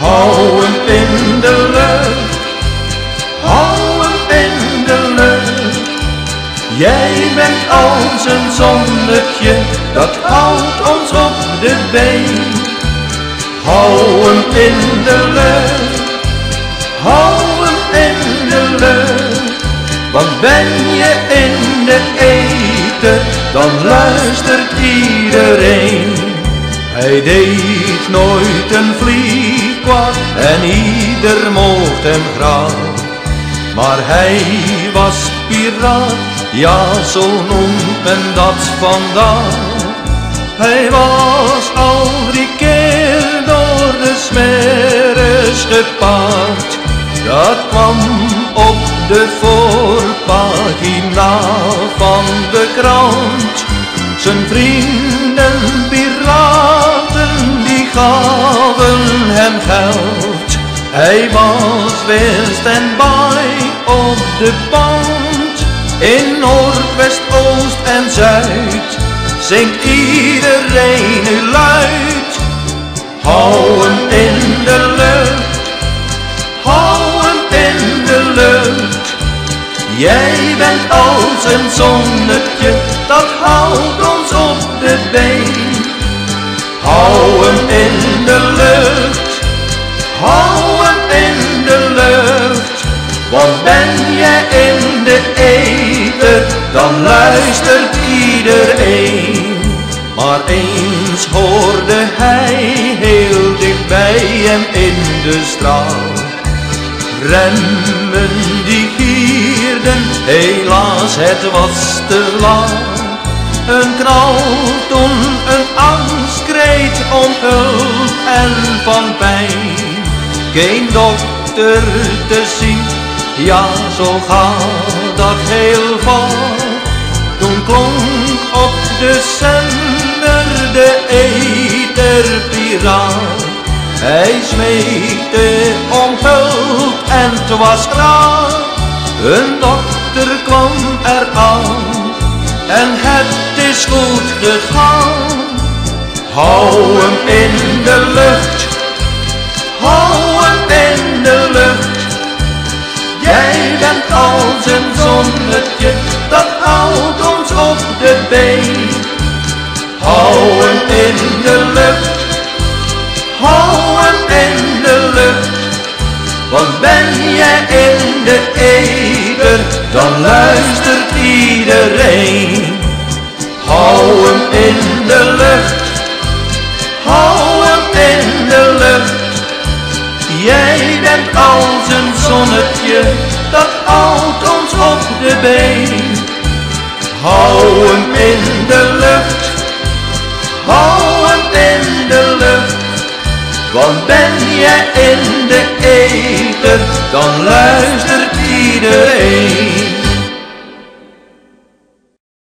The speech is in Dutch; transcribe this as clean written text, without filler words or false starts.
Hou hem in de lucht, hou hem in de lucht. Jij bent als een zonnetje, dat houdt ons op de been. Hou hem in de lucht, hou hem in de lucht. Want ben je in de eten, dan luistert iedereen. Hij deed nooit een vlieg kwaad en ieder mocht hem graag. Maar hij was piraat, ja zo noemt men dat vandaag. Hij was al 3 keer door de smeres gepaard. Dat kwam op de voorpagina van de krant. Zijn vrienden piraten die gaven hem geld. Hij was weer stand-by op de band. In Noord, West, Oost en Zuid zingt iedereen nu luid. Hou hem in de lucht, hou hem in de lucht. Jij bent als een zonnetje, dat houdt ons op de been. Hou hem in de lucht, hou hem in de lucht. Want ben je in de ether, dan luistert iedereen. Maar eens hoorde hij heel dicht bij hem in de straat remmen die gierden, helaas het was te laat. Een knal toen een angstkreet om hulp en van pijn. Geen dokter te zien, ja zo gaat dat heel vaak. Toen klonk op de zender de etherpiraat. Hij smeekte om hulp en het was klaar. Een dokter kwam eraan en het is goed gegaan. Hou hem in de lucht, hou hem in de lucht. Jij bent als een zonnetje, dat houdt ons op de been. Hou hem in de lucht, hou hem in de lucht. Want ben je in de ether, dan luistert iedereen. Hou hem in de lucht, hou hem in de lucht. Jij bent als een zonnetje, dat houdt ons op de been. Hou hem in de lucht, hou hem in de lucht. Want ben je in de ether, dan luistert iedereen.